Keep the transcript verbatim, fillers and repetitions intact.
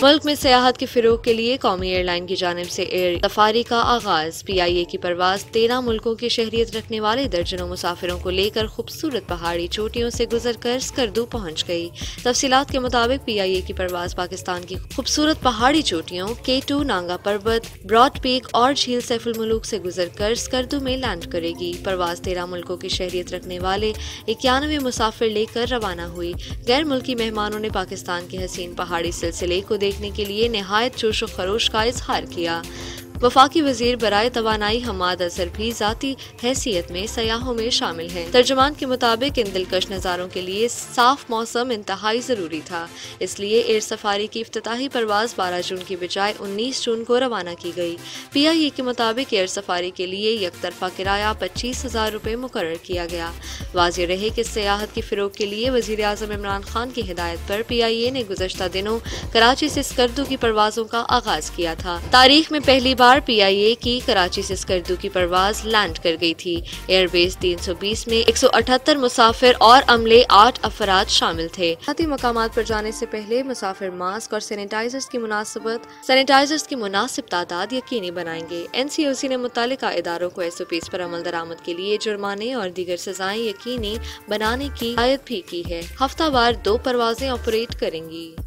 मुल्क में सियाहत के फिरोग के लिए कौमी एयरलाइन की जानिब से एयर सफारी का आगाज। पी आई ए की परवाज तेरह मुल्कों की शहरियत रखने वाले दर्जनों मुसाफिरों को लेकर खूबसूरत पहाड़ी चोटियों से गुजर कर स्कर्दू पहुँच गई। तफसीलात के मुताबिक पी आई ए की परवाज पाकिस्तान की खूबसूरत पहाड़ी चोटियों के टू, नांगा पर्वत, ब्रॉड पीक और झील सैफुल मुलूक से गुजर कर स्कर्दू में लैंड करेगी। परवाज तेरह मुल्कों की शहरियत रखने वाले इक्यानवे मुसाफिर लेकर रवाना हुई। गैर मुल्की मेहमानों ने पाकिस्तान के हसीन पहाड़ी सिलसिले को देखने के लिए निहायत जोश व खरोश का इजहार किया। वफाकी वजीर बराए तवानाई हमाद अजहर भी जाती हैसियत में सयाहों में शामिल हैं। तर्जुमान के मुताबिक इन दिलकश नज़ारों के लिए साफ मौसम इंतहाई ज़रूरी था, इसलिए एयर सफारी की इफ्तिताही परवाज बारह जून की बजाय उन्नीस जून को रवाना की गई। पी आई ए के मुताबिक एयर सफारी के लिए यकतरफा किराया पच्चीस हजार रुपये मुकर्रर किया गया। वाज़ेह रहे कि सियाहत की फिरोग के लिए वजीर आज़म इमरान खान की हिदायत पर पी आई ए ने गुज़श्ता दिनों कराची से स्कर्दू की परवाजों का आगाज किया था। तारीख में पहली बार पी आई ए की कराची से स्कर्दू की परवाज लैंड कर गई थी। एयरबेस तीन सौ बीस में एक सौ अठहत्तर मुसाफिर और अमले आठ अफराद शामिल थे। साथी मकामात पर जाने से पहले मुसाफिर मास्क और सैनिटाइजर्स की मुनासिबत सैनिटाइजर्स की मुनासिब तादाद यकीनी बनाएंगे। एन सी ओ सी ने मुत्तलिका इदारों को एस ओ पीज़ पर अमल दरामद के लिए जुर्माने और दीगर सजाएं यकीनी बनाने की हिदायत भी की है। हफ्तावार दो परवाजें ऑपरेट करेंगी।